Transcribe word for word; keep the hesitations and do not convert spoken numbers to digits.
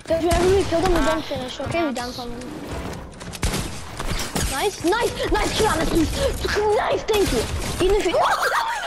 Guys, whenever we kill them, we don't finish, okay? We dance on them. Nice, nice, nice kill on it. Nice, thank you. Even if you.